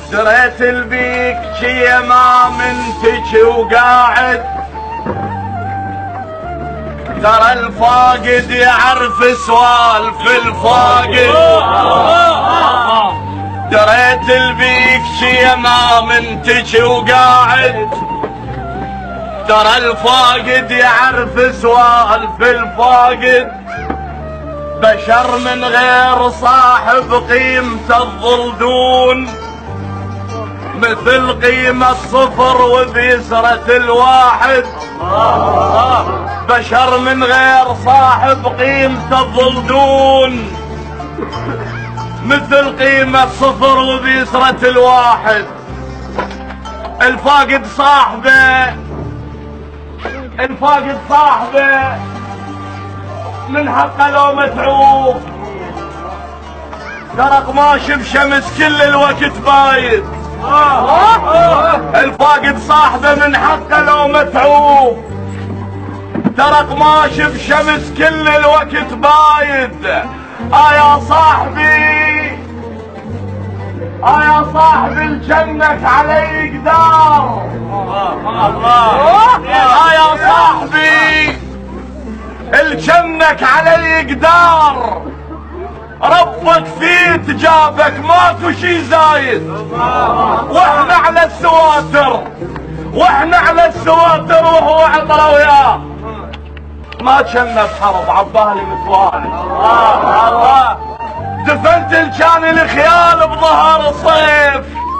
دريت البيك شي ما منتج وقاعد، ترى الفاقد يعرف سوالف الفاقد. دريت البيك شي ما منتج وقاعد، ترى الفاقد يعرف سوالف الفاقد. بشر من غير صاحب قيمته الظلدون، مثل قيمة صفر وبيسرة الواحد. بشر من غير صاحب قيمته الظلدون، مثل قيمة صفر وبيسرة الواحد. الفاقد صاحبه، الفاقد صاحبه من حقه لو متعوب، ترى قماش بشمس كل الوقت بايد. الفاقد صاحبه من حقه لو متعوب، ترى قماش بشمس كل الوقت بايد. يا صاحبي، يا صاحبي الجنك علي قدار. يا صاحبي الجنك علي قدار، ربك فيه تجابك ماكو شي زايد. واحنا على السواتر، واحنا على السواتر وهو عطره وياه. ما كنا بحرب عبالي متوالي. الله دفنت كان الخيال بظهر الصيف،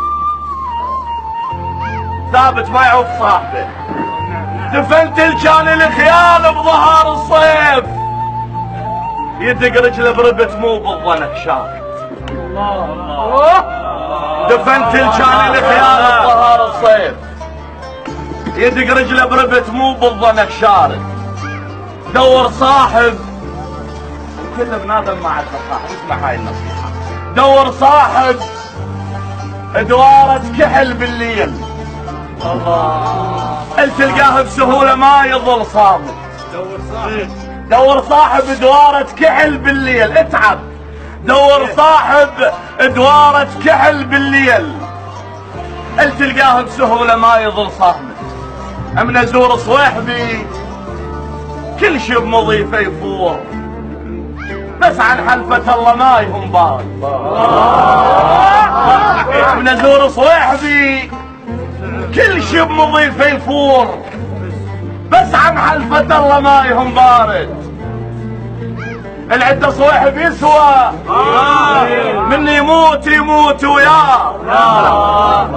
ثابت ما يعوف صاحبه. دفنت كان الخيال بظهر الصيف، يدق رجله بربت مو بالظنك شاهد. دفنت كان الخيال بظهر الصيف، يدق رجله بربت مو بالظنك شارد. دور صاحب، كل بنادم ما عنده صاحب، اسمع هاي النصيحة. دور صاحب دوارة كحل بالليل، الله تلقاه بسهولة ما يظل صامت. دور صاحب دوارة كحل بالليل، اتعب. دور صاحب دوارة كحل بالليل، تلقاه بسهولة ما يظل صامت. من ازور صويحبي كل شي بمضيفه يفور، بس عن حلفة الله ما يهم بال. من ازور صويحبي كل شي بمضيفه يفور، بس عن حلفة الله ما يهم بارد. العدة صويحب يسوى، من يموت يموت وياه.